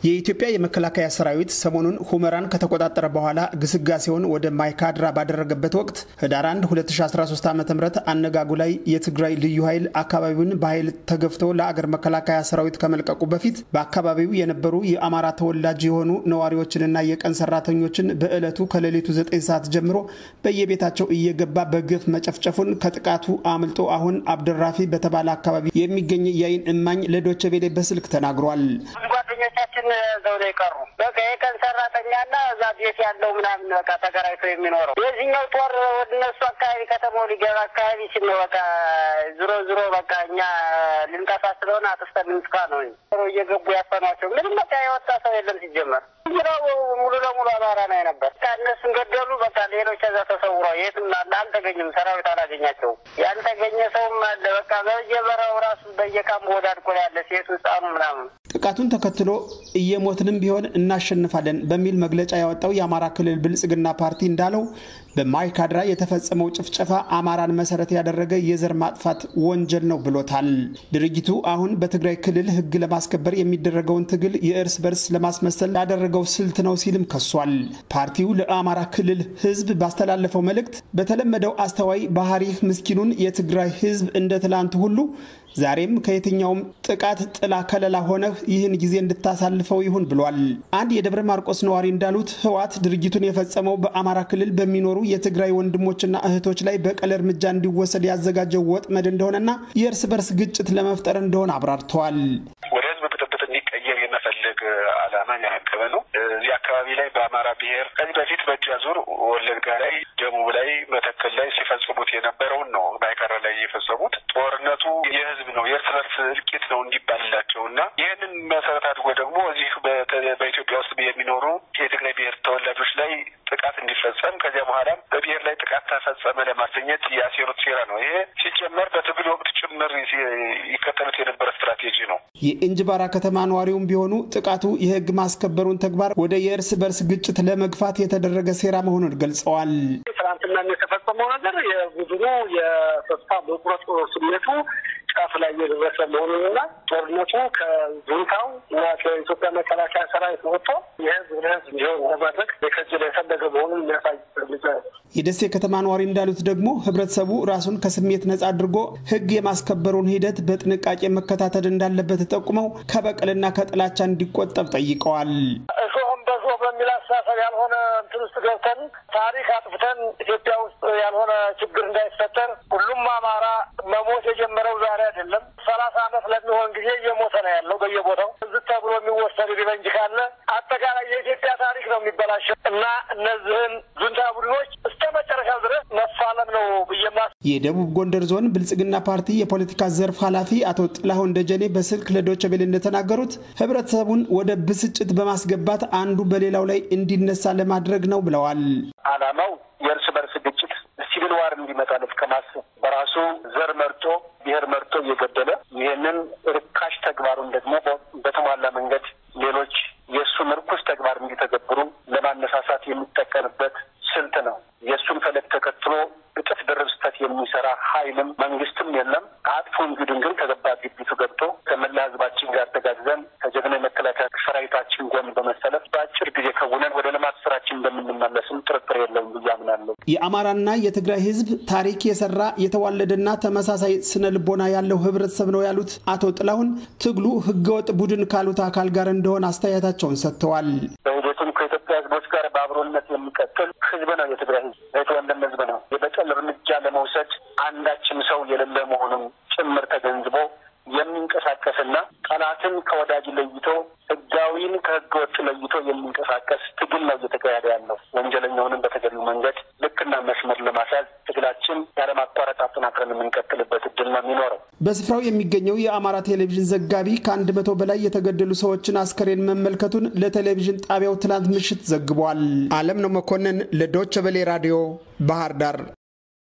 የኢትዮጵያ የመከላከያ ሰራዊት ሰሞኑን ሁመራን ከተቆጣጠረ በኋላ ግስጋሴውን ወደ ማይካድራ ባደረገበት ወቅት ህዳር 1 2013 ዓ.ም አነጋጉ ላይ የትግራይ ልዩ ኃይል አካባቢውን በኃይል ተገፍቶ ለአገር መከላከያ ሰራዊት ከመልቀቁ በፊት በአካባቢው የነበሩ የአማራ ተወላጅ የሆኑ ነዋሪዎችንና የቀን ሰራተኞችን በእለቱ ከሌሊቱ 9 ሰዓት ጀምሮ በየቤታቸው እየገባ በግፍ መጨፍጨፉን ከጥቃቱ አምልጦ አሁን አብደራፊ በተባለ አካባቢ የሚገኝ የአይን እማኝ ለዶቼ ቬለ በስልክ ተናግሯል። ጓደኞቻችን ዘውዴ ቀሩ በቃ የቀን ሰራተኛና እዛ ቤት ያለው ምናምን በቃ ተገራይቶ የሚኖረው የዚህኛው ጦር ወደነሱ አካባቢ ከተማው ሊገባ አካባቢ ሲነወጣ ዝሮ በቃ እኛ ልንቀሳ ስለሆነ አጥፍተን እንጥፋ ነው እየገቡ ያፈኗቸው ምንም በቃ የወጣ ሰው የለም ሲጀመር ይራው ሙሉ ለሙሉ አማራ ነው ነበር ታነሱን ገደሉ በቃ ሌሎች እዛ ተሰውረው የትም አልተገኘም ሰራዊት አላገኛቸው ያልተገኘ ሰውም አለ በቃ በየበራው ራሱ በየካምቦ ወዳድቆ ያለ ሴቱ ጻኑ ምናምን ጥቃቱን ተከትሎ እየሞትንም ቢሆን እናሸንፋለን በሚል መግለጫ ያወጣው የአማራ ክልል ብልጽግና ፓርቲ እንዳለው በማይካድራ የተፈጸመው ጭፍጨፋ አማራን መሰረት ያደረገ የዘር ማጥፋት ወንጀል ነው ብሎታል። ድርጊቱ አሁን በትግራይ ክልል ህግ ለማስከበር የሚደረገውን ትግል የእርስ በርስ ለማስመሰል ያደረገው ስልት ነው ሲልም ከሷል። ፓርቲው ለአማራ ክልል ህዝብ ባስተላለፈው መልእክት በተለመደው አስተዋይ ባህሪህ ምስኪኑን የትግራይ ህዝብ እንደ ትላንት ሁሉ ዛሬም ከየትኛውም ጥቃት ጥላ ከለላ ሆነህ ይህን ጊዜ እንድታሳልፈው ይሁን ብሏል። አንድ የደብረ ማርቆስ ነዋሪ እንዳሉት ህዋት ድርጊቱን የፈጸመው በአማራ ክልል በሚኖሩ የትግራይ ወንድሞችና እህቶች ላይ በቀል እርምጃ እንዲወሰድ ያዘጋጀው ወጥመድ እንደሆነና የእርስ በርስ ግጭት ለመፍጠር እንደሆነ አብራርተዋል። እንዲቀየር የመፈለግ አላማን ያቀበ ነው። እዚህ አካባቢ ላይ በአማራ ብሔር ከዚህ በፊት በጃዙር ወለጋ ላይ ደቡብ ላይ መተከል ላይ ሲፈጽሙት የነበረውን ነው ማይካድራ ላይ የፈጸሙት። ጦርነቱ የህዝብ ነው የእርስ በርስ እልቂት ነው እንዲባልላቸውና ይህንን መሰረት አድርጎ ደግሞ እዚህ በኢትዮጵያ ውስጥ የሚኖሩ የትግራይ ብሔር ተወላጆች ላይ ጥቃት እንዲፈጸም ከዚያ በኋላ በብሔር ላይ ጥቃት ተፈጸመ ለማሰኘት ያሴሩት ሴራ ነው። ይሄ ሲጀመር በትግል ወቅት ጭምር ይከተሉት የነበረ ስትራቴጂ ነው። የእንጅባራ ከተማ ነዋሪውም ቢሆኑ ጥቃቱ የህግ ማስከበሩን ተግባር ወደ የእርስ በርስ ግጭት ለመግፋት የተደረገ ሴራ መሆኑን ገልጸዋል። ትናንትና የተፈጸመው ነገር የቡድኑ የተስፋ መቁረጥ ስሜቱ ጫፍ ላይ የደረሰ መሆኑንና ጦርነቱ ከጁንታው እና ከኢትዮጵያ መከላከያ ሰራዊት ወጥቶ የህዝብ እንዲሆን ለማድረግ የከጀለ የፈለገ መሆኑን የሚያሳይ የደሴ ከተማ ነዋሪ እንዳሉት ደግሞ ህብረተሰቡ ራሱን ከስሜት ነጻ አድርጎ ህግ የማስከበሩን ሂደት በጥንቃቄ መከታተል እንዳለበት ተጠቁመው ከበቀልና ከጥላቻ እንዲቆጠብ ጠይቀዋል። እሾህም በሾህ በሚል አስተሳሰብ ያልሆነ እንትን ውስጥ ገብተን ታሪክ አጥፍተን ኢትዮጵያ ውስጥ ያልሆነ ችግር እንዳይፈጠር ሁሉም አማራ መሞት የጀመረው ዛሬ አይደለም። 30 ዓመት ለሚሆን ጊዜ እየሞተ ነው ያለው በየቦታው እዚህ ተብሎ የሚወሰድ ሪቨንጅ ካለ አጠቃላይ የኢትዮጵያ ታሪክ ነው የሚበላሸው እና እነዚህን ጁንታ ቡድኖች እስከ መጨረሻው ድረስ መፋለም ነው ብየማስ የደቡብ ጎንደር ዞን ብልጽግና ፓርቲ የፖለቲካ ዘርፍ ኃላፊ አቶ ጥላሁን ደጀኔ በስልክ ለዶቼ ቬለ እንደተናገሩት ህብረተሰቡን ወደ ብስጭት በማስገባት አንዱ በሌላው ላይ እንዲነሳ ለማድረግ ነው ብለዋል። አላማው የእርስ በርስ ግጭት ሲቪል ዋር እንዲመጣለት ከማሰብ በራሱ ዘር መርጦ ብሔር መርጦ እየገደለ ይህንን ርካሽ ተግባሩን ደግሞ በተሟላ መንገድ ሌሎች የእሱን ርኩስ ተግባር እንዲተገብሩ ለማነሳሳት የሚጠቀምበት ስልት ነው። የእሱን ፈለግ ተከትሎ እጥፍ ድርብ ስህተት የሚሰራ ኃይልም መንግስትም የለም። አጥፎ እንግዲህ ግን ተገባቢ ግቢቱ ገብቶ ከመላ ህዝባችን ጋር ተጋግዘን ከጀግና መከላከያ ሰራዊታችን ጎን በመሰለፍ በአጭር ጊዜ ከውነን ወደ ልማት ስራችን እንደምንመለስም ጥርጥር የለውም ብዬ አምናለሁ። የአማራና የትግራይ ህዝብ ታሪክ የሰራ የተዋለደና ተመሳሳይ ስነ ልቦና ያለው ህብረተሰብ ነው ያሉት አቶ ጥላሁን ትግሉ ህገወጥ ቡድን ካሉት አካል ጋር እንደሆነ አስተያየታቸውን ሰጥተዋል። በሂደቱም ከኢትዮጵያ ህዝቦች ጋር በአብሮነት የሚቀጥል ህዝብ ነው። የትግራይ ህዝብ የተወለደ ህዝብ ነው። የበቀል እርምጃ ለመውሰድ አንዳችም ሰው የሌለ መሆኑን ጭምር ተገንዝቦ የሚንቀሳቀስና ጠላትን ከወዳጅ ለይቶ ህጋዊን ከህገወጥ ለይቶ የሚንቀሳቀስ ትግል ነው እየተካሄደ ያለው። ወንጀለኛውንም በተገቢው መንገድ ልክና መስመር ለማስያዝ ትግላችን ያለማቋረጥ አጠናክረን የምንቀጥልበት እድል ነው የሚኖረው። በስፍራው የሚገኘው የአማራ ቴሌቪዥን ዘጋቢ ከ100 በላይ የተገደሉ ሰዎችን አስከሬን መመልከቱን ለቴሌቪዥን ጣቢያው ትናንት ምሽት ዘግቧል። አለም ነው መኮንን ለዶቼ ቬለ ራዲዮ ባህር ዳር